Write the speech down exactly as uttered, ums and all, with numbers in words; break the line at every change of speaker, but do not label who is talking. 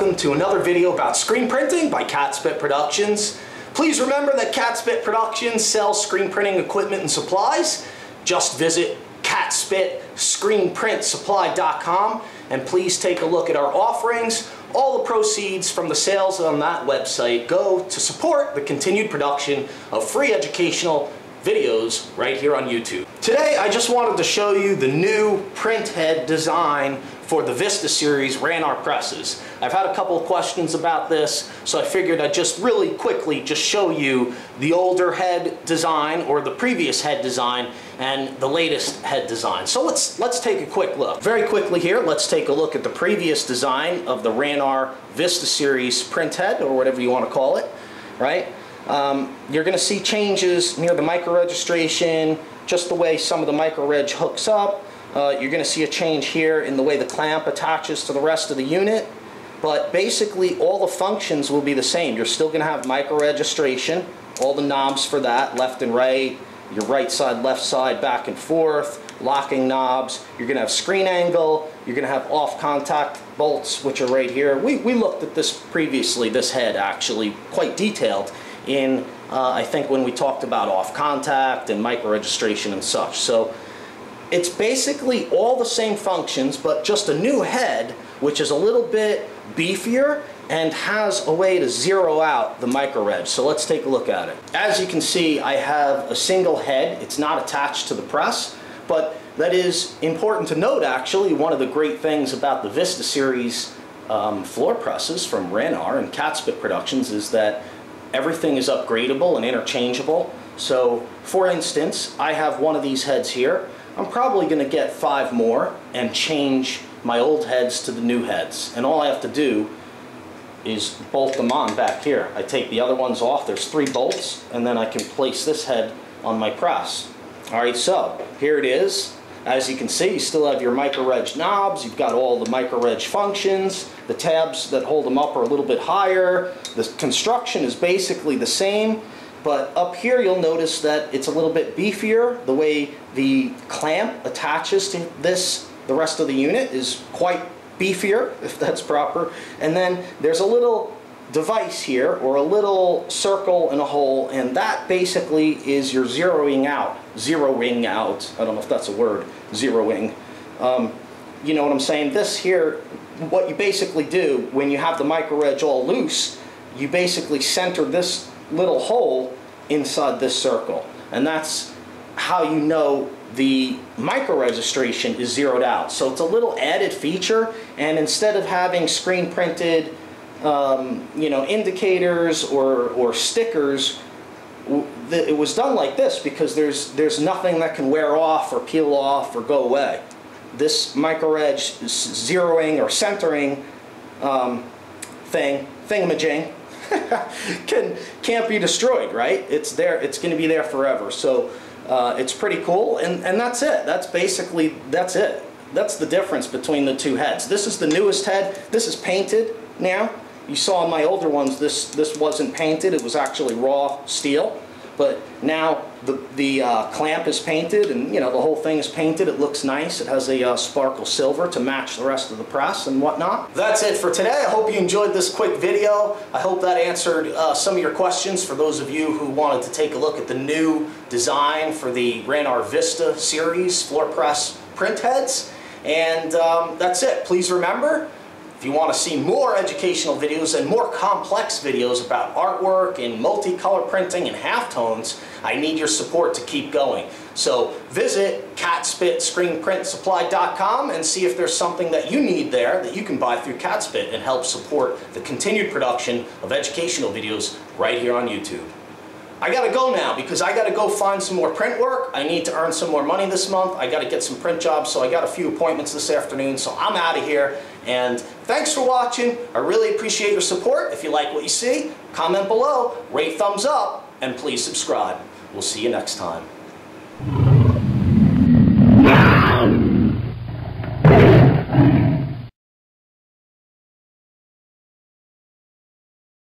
welcome to another video about screen printing by Catspit Productions. Please remember that Catspit Productions sells screen printing equipment and supplies. Just visit catspit screen print supply dot com and please take a look at our offerings. All the proceeds from the sales on that website go to support the continued production of free educational videos right here on YouTube. Today I just wanted to show you the new print head design for the Vista series Ranar presses. I've had a couple of questions about this, so I figured I'd just really quickly just show you the older head design or the previous head design and the latest head design. So let's let's take a quick look. Very quickly here, let's take a look at the previous design of the Ranar Vista series print head, or whatever you want to call it, right? Um, you're going to see changes near the micro registration, just the way some of the micro reg hooks up. Uh, you're going to see a change here in the way the clamp attaches to the rest of the unit. But basically all the functions will be the same. You're still going to have micro registration, all the knobs for that, left and right, your right side, left side, back and forth, locking knobs. You're going to have screen angle. You're going to have off contact bolts, which are right here. We, we looked at this previously, this head actually, quite detailed in, uh, I think, when we talked about off contact and micro registration and such. So it's basically all the same functions, but just a new head, which is a little bit beefier and has a way to zero out the micro reg. So let's take a look at it. As you can see, I have a single head. It's not attached to the press, but that is important to note actually. One of the great things about the Vista series um, floor presses from Ranar and Catspit Productions is that everything is upgradable and interchangeable. So for instance, I have one of these heads here. I'm probably going to get five more and change my old heads to the new heads. And all I have to do is bolt them on back here. I take the other ones off. There's three bolts, and then I can place this head on my press. Alright, so here it is. As you can see, you still have your micro reg knobs. You've got all the micro reg functions. The tabs that hold them up are a little bit higher. The construction is basically the same. But up here you'll notice that it's a little bit beefier. The way the clamp attaches to this, the rest of the unit, is quite beefier, if that's proper. And then there's a little device here, or a little circle and a hole, and that basically is your zeroing out. Zeroing out, I don't know if that's a word, zeroing. Um, you know what I'm saying? This here, what you basically do when you have the micro reg all loose, you basically center this little hole inside this circle, and that's how you know the micro registration is zeroed out. So it's a little added feature, and instead of having screen printed um, you know, indicators or, or stickers, it was done like this because there's there's nothing that can wear off or peel off or go away. This micro reg zeroing or centering um, thing thingamajig can can't be destroyed, right? It's there. It's going to be there forever. So uh, it's pretty cool, and and that's it. That's basically that's it. That's the difference between the two heads. This is the newest head. This is painted now. You saw in my older ones, this this wasn't painted. It was actually raw steel. But now the, the uh, clamp is painted, and you know the whole thing is painted. It looks nice. It has a uh, sparkle silver to match the rest of the press and whatnot. That's it for today. I hope you enjoyed this quick video. I hope that answered uh, some of your questions for those of you who wanted to take a look at the new design for the Ranar Vista series floor press print heads. And um, that's it. Please remember, if you want to see more educational videos and more complex videos about artwork and multicolor printing and halftones, I need your support to keep going. So visit catspit screen print supply dot com and see if there's something that you need there that you can buy through Catspit and help support the continued production of educational videos right here on YouTube. I gotta go now because I gotta go find some more print work. I need to earn some more money this month. I gotta get some print jobs, so I got a few appointments this afternoon, so I'm out of here. And thanks for watching. I really appreciate your support. If you like what you see, comment below, rate thumbs up, and please subscribe. We'll see you next time.